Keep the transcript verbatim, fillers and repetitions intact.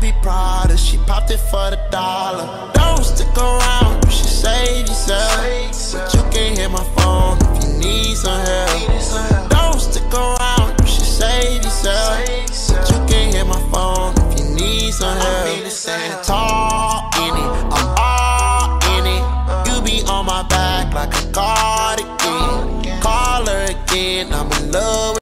baby Prada, she popped it for the dollar. Don't stick around, you should save yourself. But you can hit my phone if you need some help. Don't stick around, you should save yourself. But you can hit my phone if you need some help. Tall in it, I'm all in it. You be on my back like a cardigan. Call her again, I'm